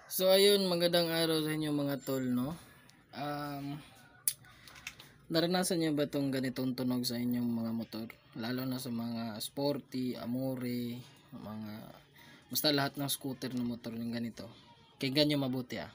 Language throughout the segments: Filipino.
So ayun, magandang araw sa inyo mga tol, no? Naranasan niyo ba tong ganitong tunog sa inyong mga motor? Lalo na sa mga sporty, amore, mga basta lahat ng scooter na motor yung ganito. Kaya nyo mabuti ah.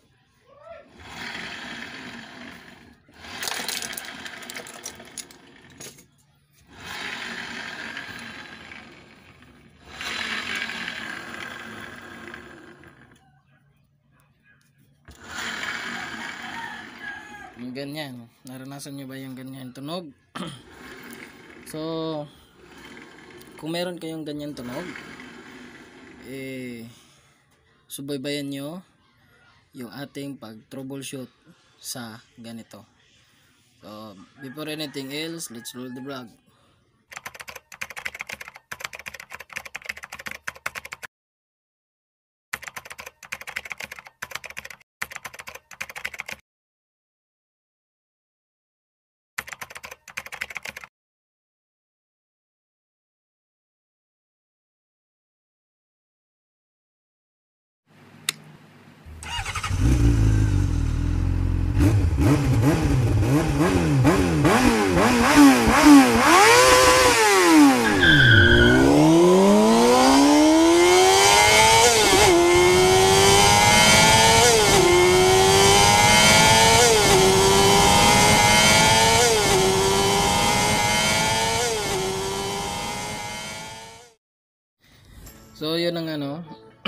Yung ganyan. Naranasan nyo ba yung ganyan tunog? So, kung meron kayong ganyan tunog, subaybayan nyo yung ating pag troubleshoot sa ganito. So, before anything else, let's roll the vlog. So yun ang ano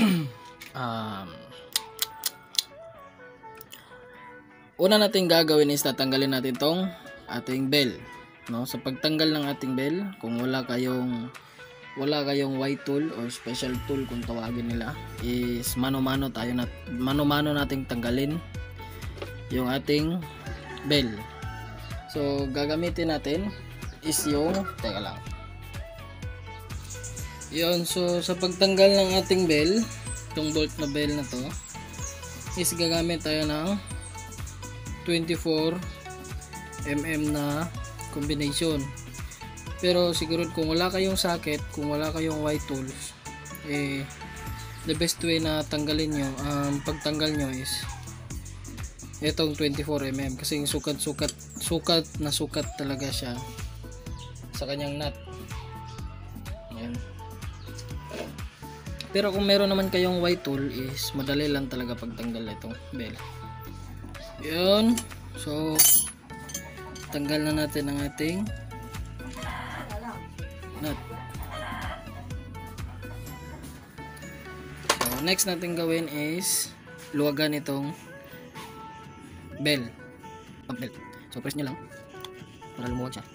una natin gagawin is tatanggalin natin tong ating bell, no? Sa pagtanggal ng ating bell, kung wala kayong white tool or special tool kung tawagin nila, is mano-mano nating tanggalin yung ating bell. So gagamitin natin is yung teka lang. Yun, so sa pagtanggal ng ating bell, itong bolt na bell na to, is gagamit tayo ng 24 mm na combination. Pero siguro kung wala kayong socket, kung wala kayong white tools, the best way na tanggalin nyo, pagtanggal nyo is itong 24 mm kasi sukat talaga siya sa kanyang nut. Ayan. Pero kung meron naman kayong white tool is madali lang talaga pagtanggal itong bell. Yun. So tanggal na natin ang ating nut. So next natin gawin is luwagan itong bell. So press nyo lang para lumuwag siya.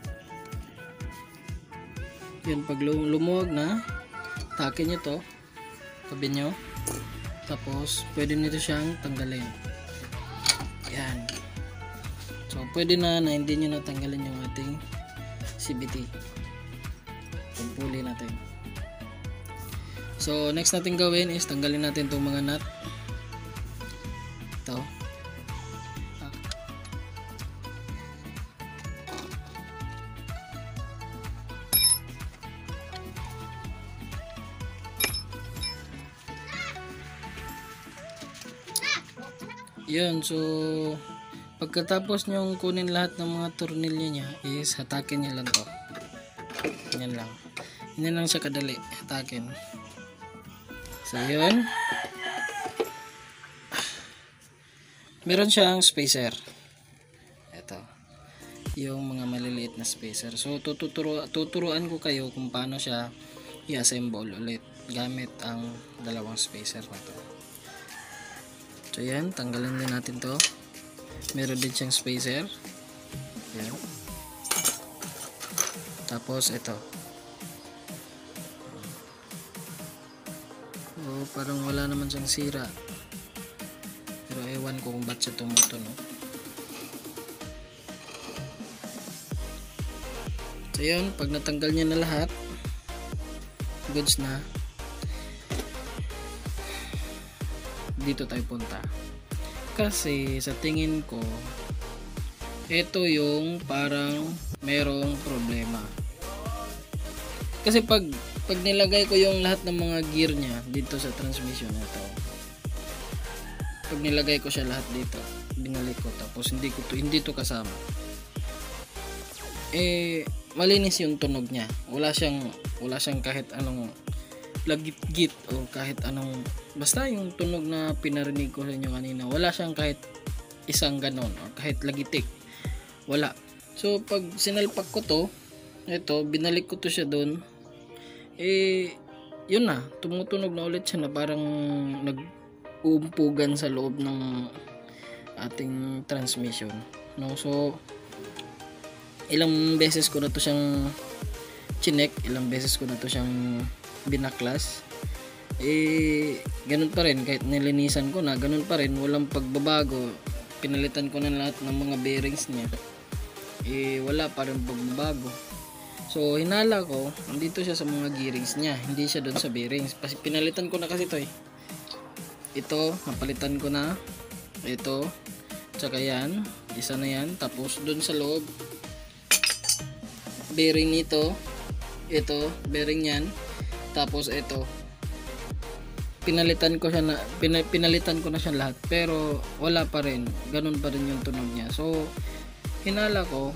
Yun, pag lumuwag na, takin nyo to, tabi nyo, tapos pwede nito siyang tanggalin. Yan. So pwede na hindi nyo natanggalin yung ating CVT. Pagpuli natin. So next natin gawin is tanggalin natin itong mga nut. Ito. Yun, so pagkatapos nyong kunin lahat ng mga tornilyo nya is hatakin nyo lang to. Yan lang. Yan lang siya kadali. Hatakin. So yun. Meron siyang spacer. Ito. Yung mga maliliit na spacer. So tuturuan ko kayo kung paano siya i-assemble ulit gamit ang dalawang spacer na to. So yan, tanggalin din natin to. Meron din siyang spacer. Yan. Tapos ito. Oh, parang wala naman siyang sira. Pero ewan ko kung ba't siya tumutunog. So yun, pag natanggal niya na lahat, goods na. Dito tayo punta kasi sa tingin ko ito yung parang merong problema kasi pag nilagay ko yung lahat ng mga gear nya dito sa transmission na to, pag nilagay ko siya lahat dito, binalik ko, tapos hindi to kasama, malinis yung tunog niya. Wala siyang kahit anong lagit-git o kahit anong, basta yung tunog na pinarinig ko sa inyo kanina, wala siyang kahit isang ganon o kahit lagitik, wala. So pag sinalpak ko to, ito, binalik ko to siya doon, yun na, tumutunog na ulit siya na parang nag-uumpugan sa loob ng ating transmission, no? So ilang beses ko na to siyang chinek, ilang beses ko na to siyang binaklas, ganun pa rin, kahit nilinisan ko na, ganun pa rin, walang pagbabago. Pinalitan ko na lahat ng mga bearings niya, wala pa rin pagbabago. So hinala ko, nandito siya sa mga gearings niya, hindi siya doon sa bearings. Kasi pinalitan ko na kasi ito ito, napalitan ko na ito, tsaka yan, isa na yan, tapos doon sa loob bearing nito, ito, bearing yan, tapos ito, pinalitan ko na siya lahat, pero wala pa rin, ganun pa rin yung tunog niya. So hinala ko,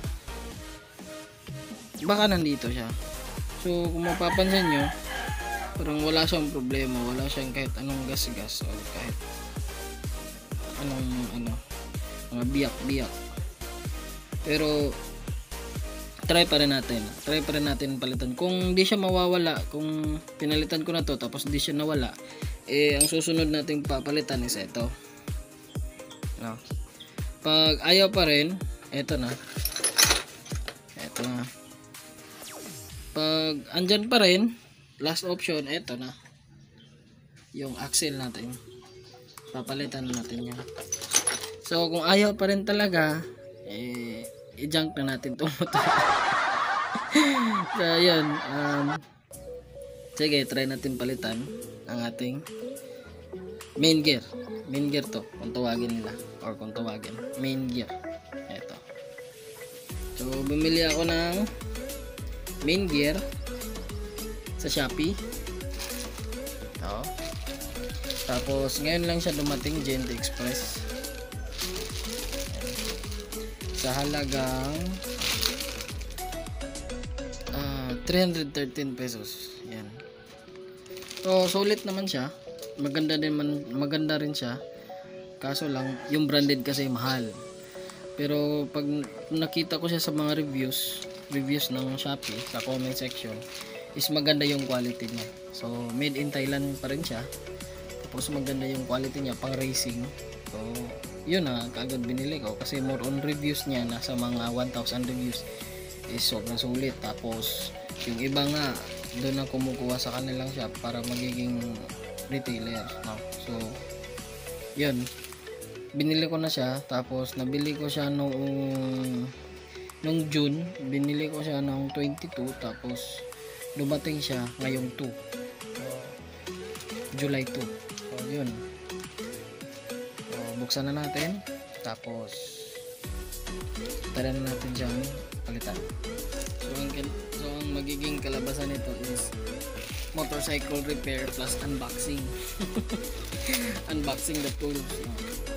baka nandito siya. So kung mapapansin nyo, parang wala siyang problema, wala siyang kahit anong gas-gas o kahit anong mga biyak-biyak. Pero try pa rin natin palitan. Kung di siya mawawala, kung pinalitan ko na to tapos di siya nawala, ang susunod nating papalitan is ito, no? Pag ayaw pa rin, ito na, pag andyan pa rin, last option, ito na yung axle natin, papalitan natin yan. So kung ayaw pa rin talaga, i-junk na natin itong motor. So yun, sige, try natin palitan ang ating main gear to, kung tawagin nila, or kung tawagin main gear, ito. So bumili ako ng main gear sa Shopee ito. Tapos ngayon lang siya dumating, Gent Express, sa halagang 313 pesos. Yan. So sulit naman siya. Maganda rin siya. Kaso lang yung branded kasi mahal. Pero pag nakita ko siya sa mga reviews ng Shopee sa comment section, is maganda yung quality niya. So made in Thailand pa rin siya. Tapos maganda yung quality niya, pang racing. So yun na, kaagad binili ko kasi more on reviews niya, nasa mga 1,000 reviews, is sobrang sulit. Tapos yung iba nga doon na kumukuha sa kanilang shop para magiging retailer, no? So yun, binili ko na siya. Tapos nabili ko siya nung June, binili ko siya nung 22, tapos dumating siya ngayong 2, July 2. So yun, buksan na natin, tapos tara na natin siyang palitan. So ang magiging kalabasan nito is motorcycle repair plus unboxing. Unboxing the tools, no?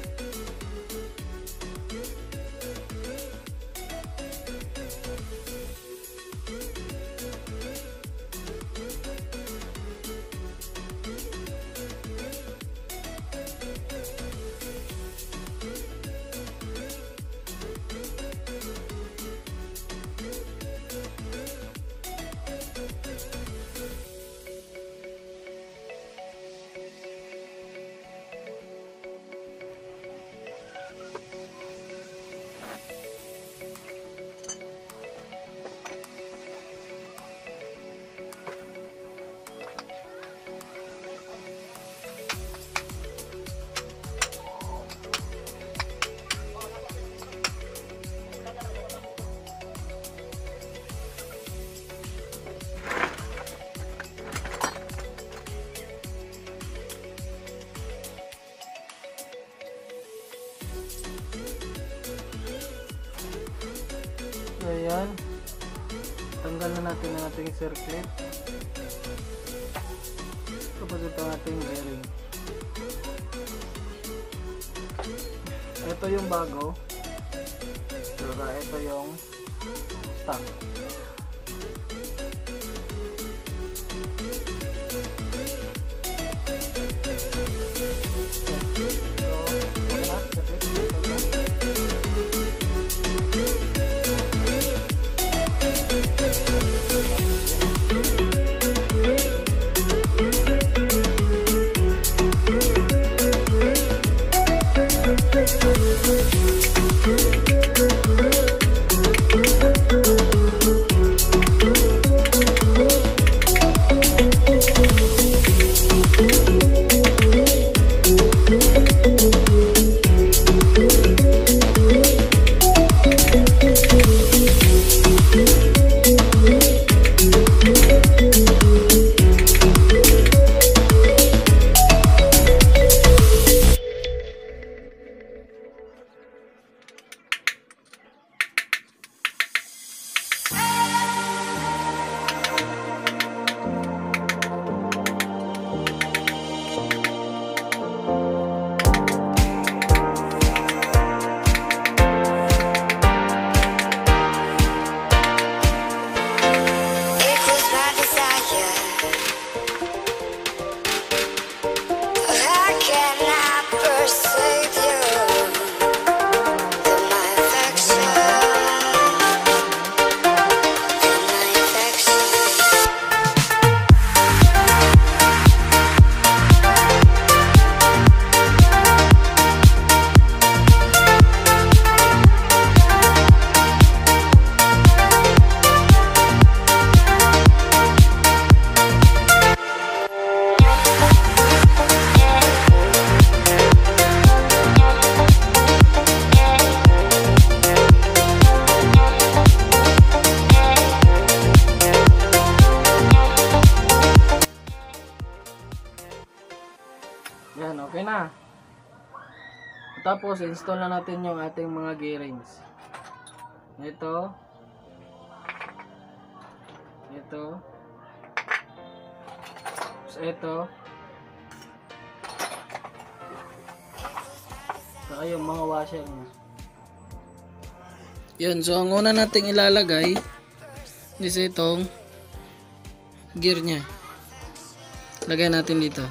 So ayan, tanggal na natin ang ating circlip. Tapos ito ang ating bearing. ito yung bago. Saka ito yung stock. Yan, okay na. Tapos, install na natin yung ating mga gearings. Ito. Ito. Tapos ito. Saka yung mga washer niya. Yan, so ang una nating ilalagay is itong gear niya. Lagay natin dito.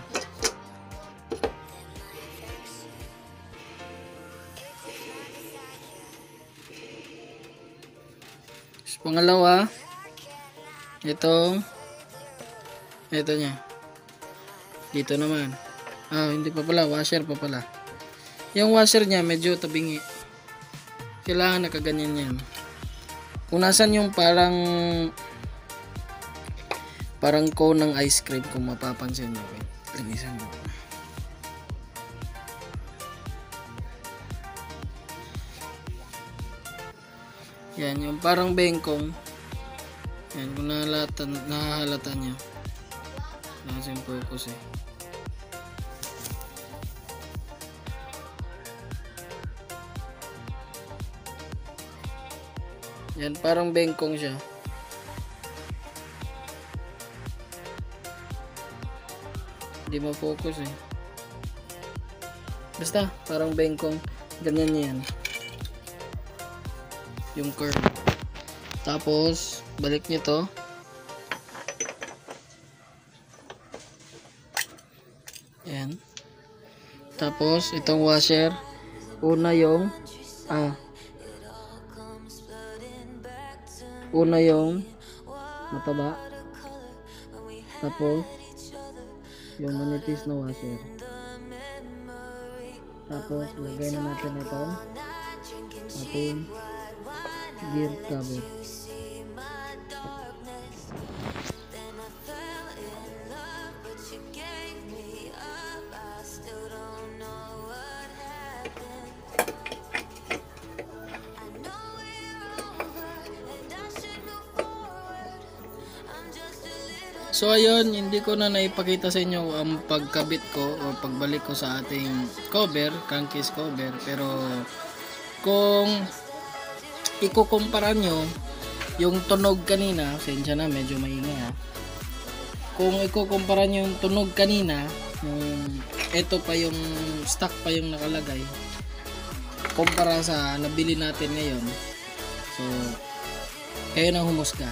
Pangalawa, ito niya. Dito naman. Hindi pa pala, washer pa pala. Yung washer niya medyo tabingi. Kailangan nakaganyan yan. Kung nasan yung parang cone ng ice cream, kung mapapansin mo. Linisan mo. Yan, yung parang bengkong. Yan, kung nahahalata nyo. Nasa yung focus eh. Yan, parang bengkong siya. Hindi ma-focus eh. Basta, parang bengkong. Ganyan yan. Yung curve. Tapos balik nyo to. Ayan. Tapos itong washer, una yung mataba. Tapos yung manipis na washer. Tapos lagay na natin itong ating gear cover. So ayun, hindi ko na naipakita sa inyo ang pagkabit ko o pagbalik ko sa ating cover, crankcase cover, pero kung ikukumpara nyo yung tunog kanina, sensya na medyo maingay ha. Kung ikukumpara nyo yung tunog kanina, ito pa yung stock pa yung nakalagay, kumpara sa nabili natin ngayon. So, kayo nang humusga.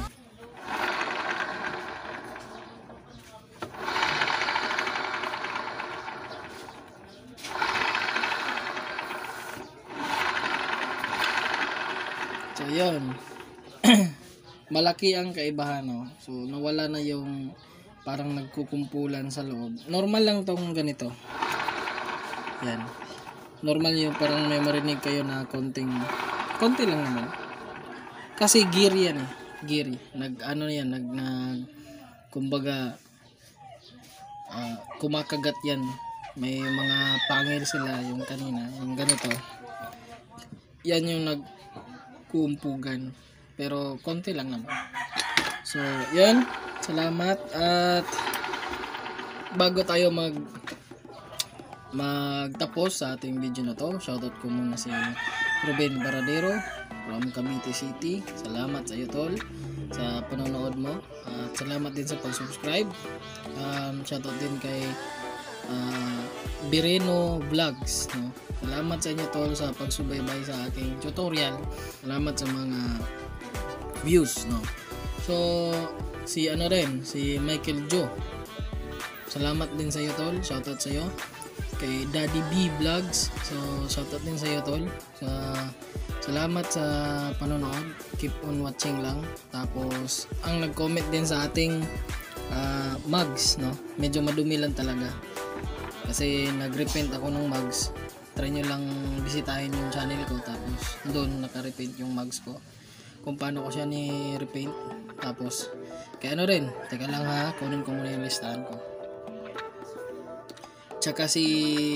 So, yun. Malaki ang kaibahan, no? So, nawala na yung parang nagkukumpulan sa loob. Normal lang tong ganito. Yan. Normal yung parang may marinig kayo na konti lang naman. Kasi gear yan eh. Gear. Kumbaga, kumakagat yan. May mga pangil sila yung kanina. Yung ganito. Yan yung nagkuumpugan. Pero konti lang naman. So, yan. Salamat. At bago tayo magtapos sa ating video na to, shoutout ko muna si Ruben Baradero from Cavite City. Salamat sa iyo, tol, sa panonood mo. At salamat din sa pag-subscribe. Shoutout din kay Bireno Vlogs, no? Salamat sa inyo, tol, sa pagsubaybay sa aking tutorial. Salamat sa mga views, no? So, si Michael Joe. Salamat din sa iyo, tol. Shoutout sa iyo. Kay Daddy B Vlogs. So, shoutout din sa iyo, tol. Salamat sa panonood. Keep on watching lang. Tapos, ang nag-comment din sa ating mugs, no? Medyo madumi lang talaga. Kasi nag-repaint ako ng mugs. Try nyo lang bisitahin yung channel ko. Tapos, doon naka-repaint yung mugs ko. Kung paano ko siya ni-repaint. Tapos, kaya rin. Teka lang ha. Kunin ko muna yung listahan ko. Tsaka si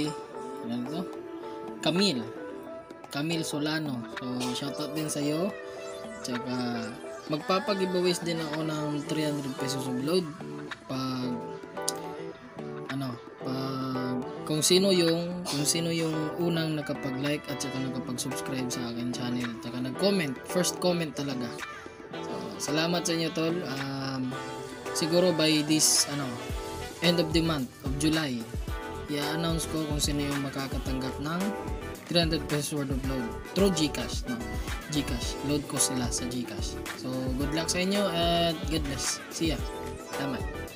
Camille Solano. So, shoutout din sa iyo. Tsaka magpapag-giveaways din ako ng 300 pesos of load kung sino yung unang nakapag-like at saka nakapag-subscribe sa akin channel. Tsaka nag-comment, first comment talaga. So, salamat sa inyo, tol. Siguro by this end of the month of July, i-announce ko kung sino yung makakatanggap ng 300 pesos worth of load through GCash, no? GCash, load ko sila sa GCash. So good luck sa inyo at God bless. See ya. Tama.